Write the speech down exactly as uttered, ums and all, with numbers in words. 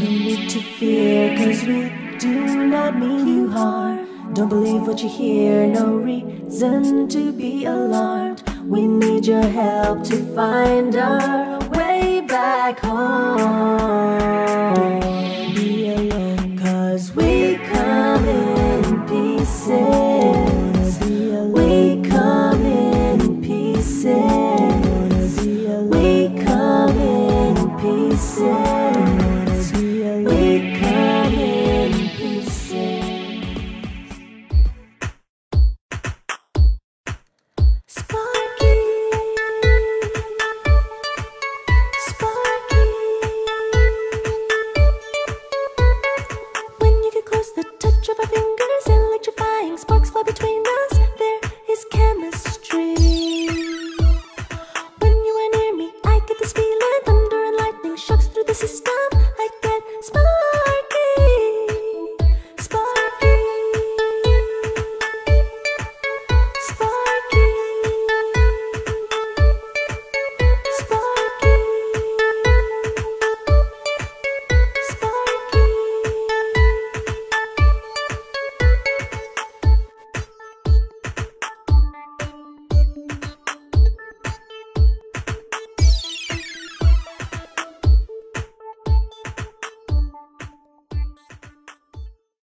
need to fear, cause we do not mean you harm. Don't believe what you hear, no reason to be alarmed. We need your help to find our way back home.